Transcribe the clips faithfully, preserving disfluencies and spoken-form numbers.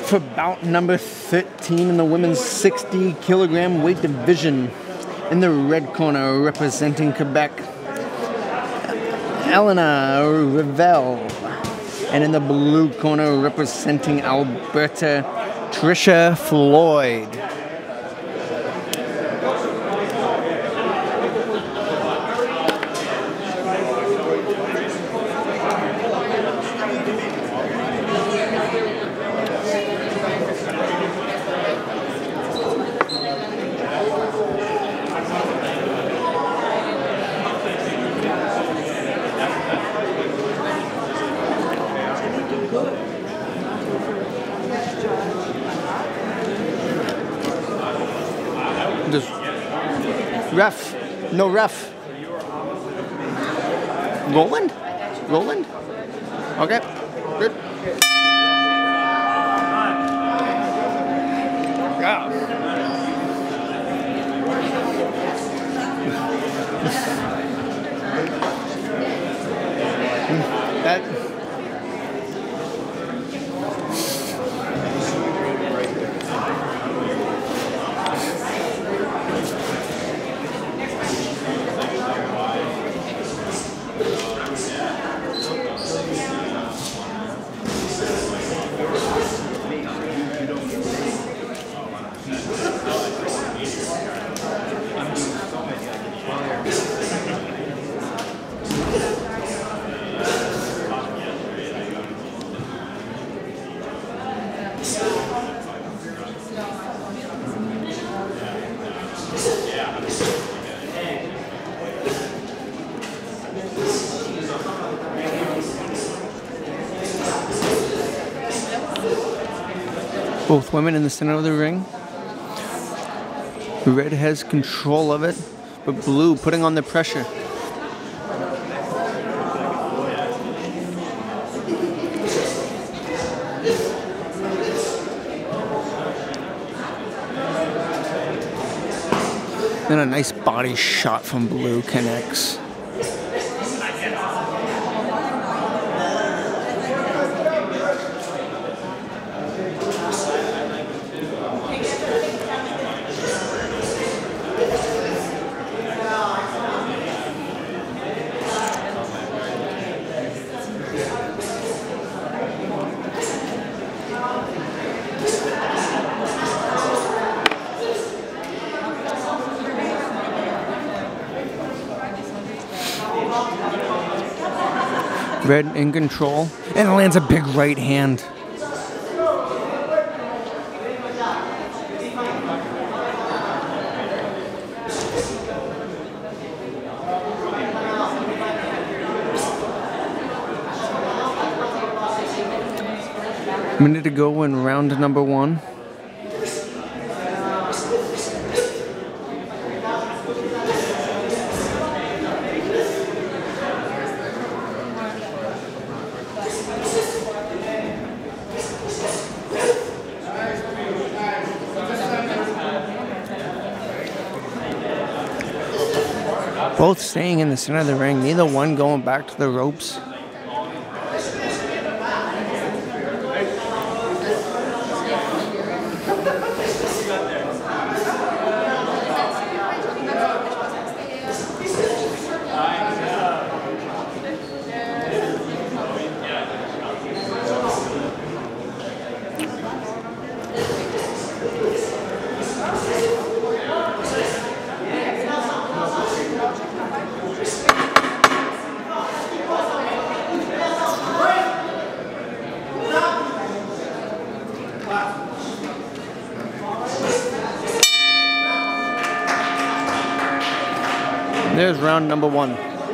For bout number thirteen in the women's sixty kilogram weight division. In the red corner, representing Quebec, Elena Revel. And in the blue corner, representing Alberta, Tricia Floyd. Just ref, no ref. Roland? Roland? Okay, good. Yeah. That. Both women in the center of the ring. Red has control of it, but blue putting on the pressure. Then a nice body shot from blue connects. Red in control, and lands a big right hand. Minute to go in round number one. Both staying in the center of the ring, neither one going back to the ropes. There's round number one.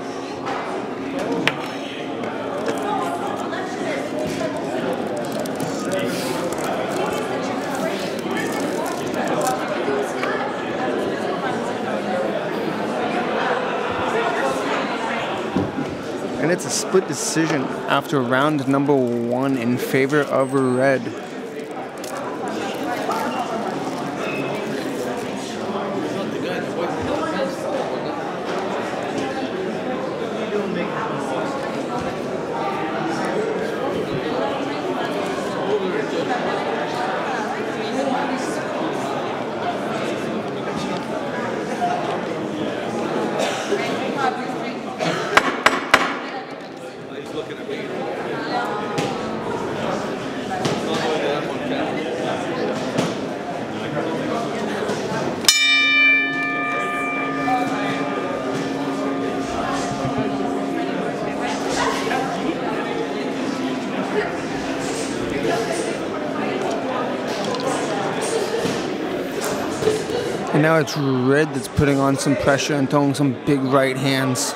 And it's a split decision after round number one in favor of red. And now it's red that's putting on some pressure and throwing some big right hands.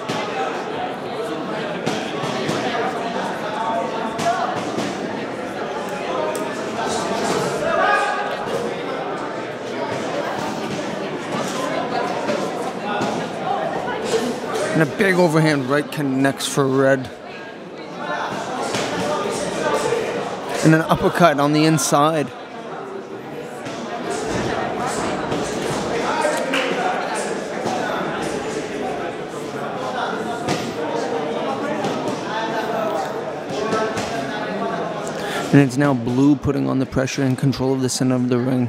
And a big overhand right connects for red. And an uppercut on the inside. And it's now blue putting on the pressure and control of the center of the ring.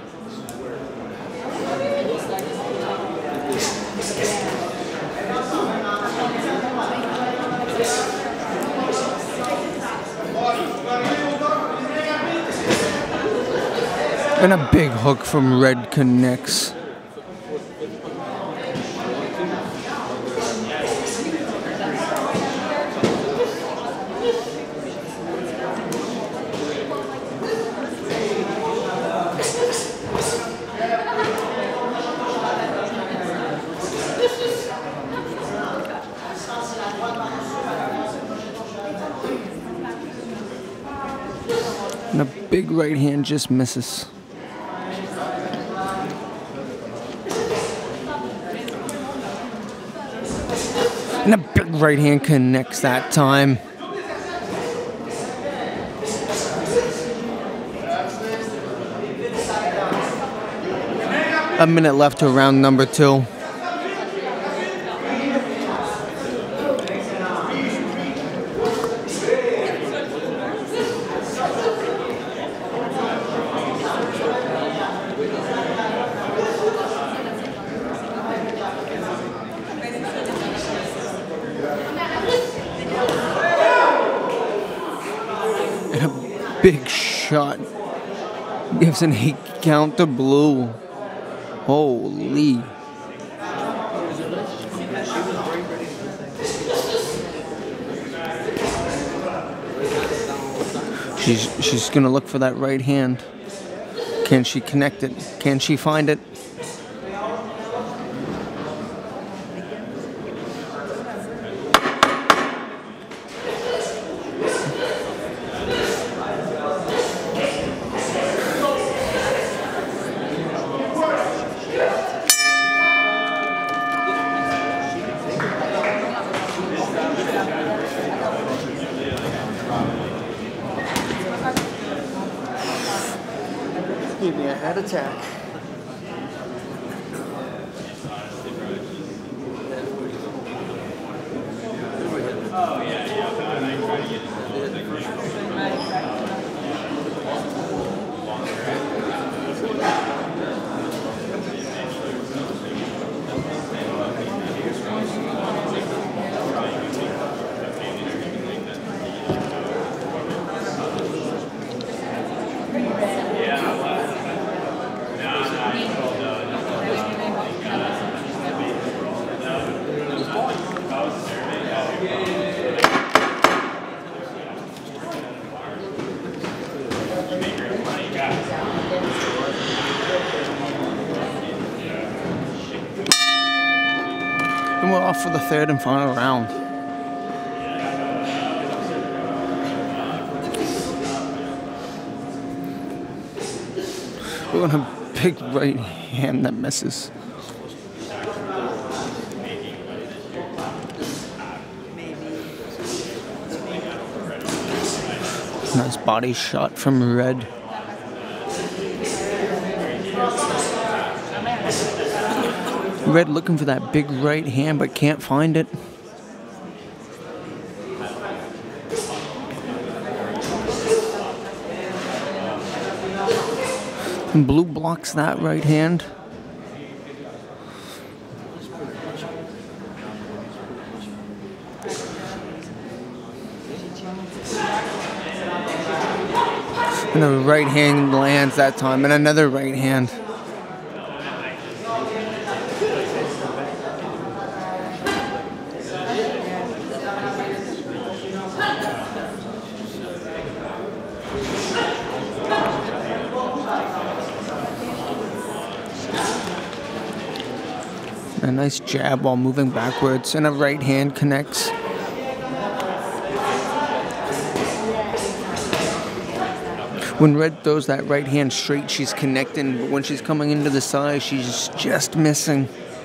And a big hook from red connects. And a big right hand just misses. And a big right hand connects that time. A minute left to round number two. Big shot. Gives an eight count to blue. Holy. She's she's gonna look for that right hand. Can she connect it? Can she find it? Give me a head attack. Oh, yeah, And we're off for the third and final round. We're on a big right hand that misses. Nice body shot from red. Red looking for that big right hand, but can't find it. And blue blocks that right hand. And the right hand lands that time, and another right hand. A nice jab while moving backwards, and a right hand connects. When Red throws that right hand straight, she's connecting, but when she's coming into the side, she's just missing.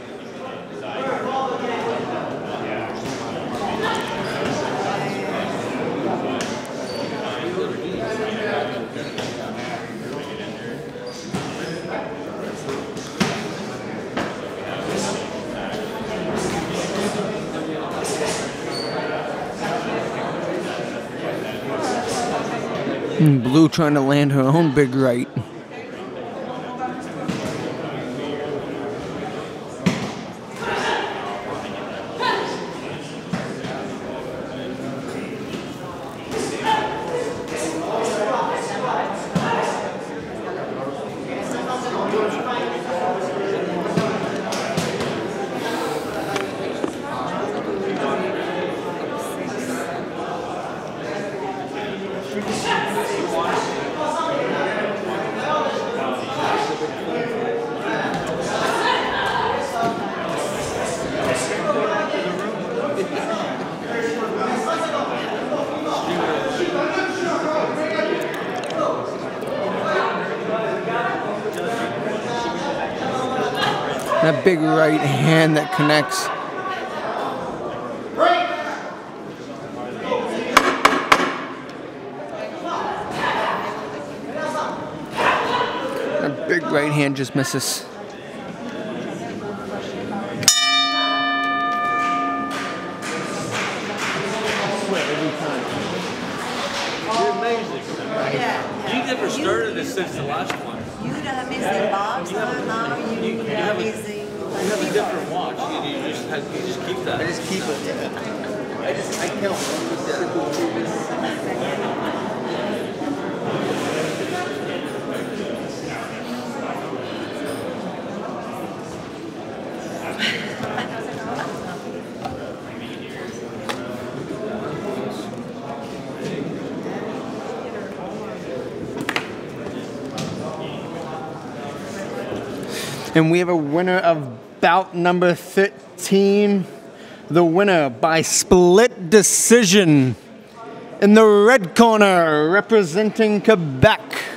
And Blue trying to land her own big right. That big right hand that connects. That big right hand just misses. You're amazing. Yeah. You never started this since the last one. You have amazing box, and now you, You, you, have, a, amazing. you have a different watch. You, you, just, have, you just keep that. I just keep it, yeah. I just, I count. And we have a winner of bout number thirteen. The winner by split decision in the red corner, representing Quebec.